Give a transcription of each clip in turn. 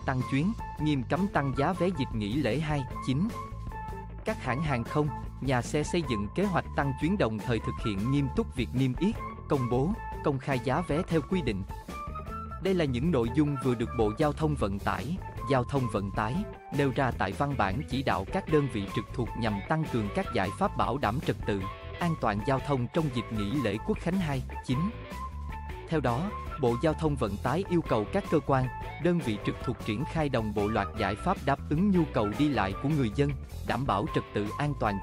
tăng chuyến, nghiêm cấm tăng giá vé dịp nghỉ lễ 2/9. Các hãng hàng không, nhà xe xây dựng kế hoạch tăng chuyến, đồng thời thực hiện nghiêm túc việc niêm yết, công bố, công khai giá vé theo quy định. Đây là những nội dung vừa được Bộ Giao thông Vận tải nêu ra tại văn bản chỉ đạo các đơn vị trực thuộc nhằm tăng cường các giải pháp bảo đảm trật tự, an toàn giao thông trong dịp nghỉ lễ Quốc khánh 2/9. Theo đó, Bộ Giao thông Vận tải yêu cầu các cơ quan, đơn vị trực thuộc triển khai đồng bộ loạt giải pháp đáp ứng nhu cầu đi lại của người dân, đảm bảo trật tự an toàn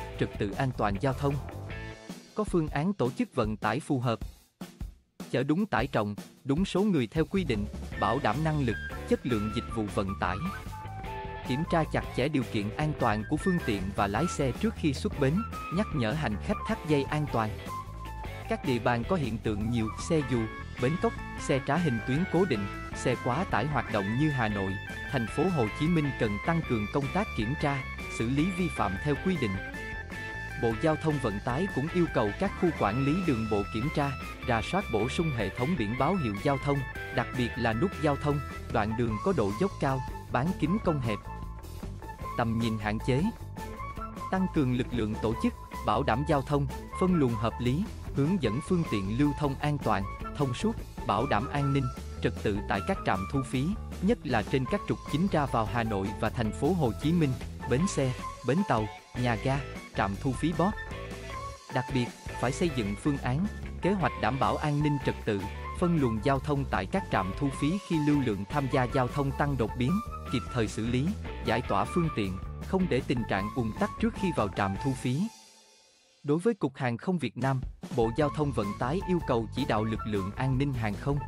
giao thông. Có phương án tổ chức vận tải phù hợp, chở đúng tải trọng, đúng số người theo quy định, bảo đảm năng lực, chất lượng dịch vụ vận tải. Kiểm tra chặt chẽ điều kiện an toàn của phương tiện và lái xe trước khi xuất bến, nhắc nhở hành khách thắt dây an toàn. Các địa bàn có hiện tượng nhiều xe dù, bến cóc, xe trá hình tuyến cố định, xe quá tải hoạt động như Hà Nội, thành phố Hồ Chí Minh cần tăng cường công tác kiểm tra, xử lý vi phạm theo quy định. Bộ Giao thông Vận tải cũng yêu cầu các khu quản lý đường bộ kiểm tra, rà soát bổ sung hệ thống biển báo hiệu giao thông, đặc biệt là nút giao thông, đoạn đường có độ dốc cao, bán kính cong hẹp. Tầm nhìn hạn chế. Tăng cường lực lượng tổ chức, bảo đảm giao thông, phân luồng hợp lý, hướng dẫn phương tiện lưu thông an toàn, thông suốt, bảo đảm an ninh, trật tự tại các trạm thu phí, nhất là trên các trục chính ra vào Hà Nội và thành phố Hồ Chí Minh, bến xe, bến tàu, nhà ga, trạm thu phí BOT. Đặc biệt, phải xây dựng phương án, kế hoạch đảm bảo an ninh trật tự, phân luồng giao thông tại các trạm thu phí khi lưu lượng tham gia giao thông tăng đột biến, kịp thời xử lý, giải tỏa phương tiện, không để tình trạng ùn tắc trước khi vào trạm thu phí. Đối với Cục Hàng không Việt Nam, Bộ Giao thông Vận tải yêu cầu chỉ đạo lực lượng an ninh hàng không,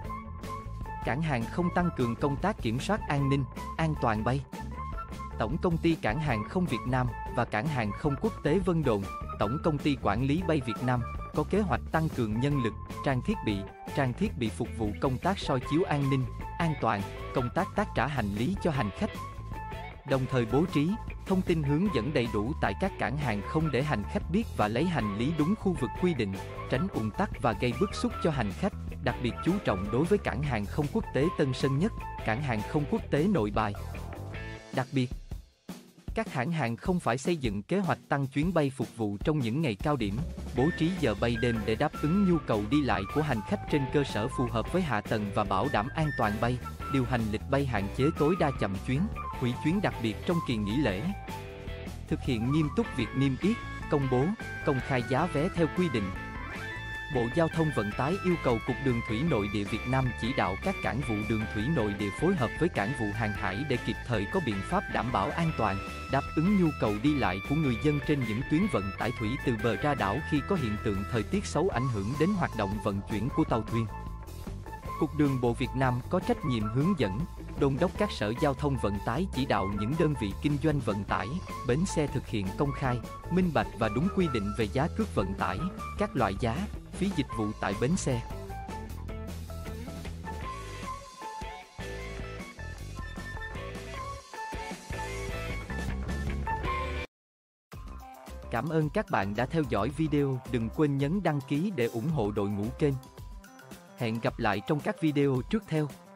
cảng hàng không tăng cường công tác kiểm soát an ninh, an toàn bay. Tổng Công ty Cảng hàng không Việt Nam và Cảng hàng không quốc tế Vân Đồn, Tổng Công ty Quản lý bay Việt Nam có kế hoạch tăng cường nhân lực, trang thiết bị phục vụ công tác soi chiếu an ninh, an toàn, công tác tác trả hành lý cho hành khách. Đồng thời bố trí, thông tin hướng dẫn đầy đủ tại các cảng hàng không để hành khách biết và lấy hành lý đúng khu vực quy định, tránh ùn tắc và gây bức xúc cho hành khách, đặc biệt chú trọng đối với Cảng hàng không quốc tế Tân Sơn Nhất, Cảng hàng không quốc tế Nội Bài. Đặc biệt, các hãng hàng không phải xây dựng kế hoạch tăng chuyến bay phục vụ trong những ngày cao điểm, bố trí giờ bay đêm để đáp ứng nhu cầu đi lại của hành khách trên cơ sở phù hợp với hạ tầng và bảo đảm an toàn bay, điều hành lịch bay hạn chế tối đa chậm chuyến, hủy chuyến đặc biệt trong kỳ nghỉ lễ. Thực hiện nghiêm túc việc niêm yết, công bố, công khai giá vé theo quy định. Bộ Giao thông Vận tải yêu cầu Cục Đường thủy Nội địa Việt Nam chỉ đạo các cảng vụ đường thủy nội địa phối hợp với cảng vụ hàng hải để kịp thời có biện pháp đảm bảo an toàn, đáp ứng nhu cầu đi lại của người dân trên những tuyến vận tải thủy từ bờ ra đảo khi có hiện tượng thời tiết xấu ảnh hưởng đến hoạt động vận chuyển của tàu thuyền. Cục Đường bộ Việt Nam có trách nhiệm hướng dẫn, đôn đốc các sở giao thông vận tải chỉ đạo những đơn vị kinh doanh vận tải, bến xe thực hiện công khai, minh bạch và đúng quy định về giá cước vận tải, các loại giá, phí dịch vụ tại bến xe. Cảm ơn các bạn đã theo dõi video, đừng quên nhấn đăng ký để ủng hộ đội ngũ kênh. Hẹn gặp lại trong các video tiếp theo.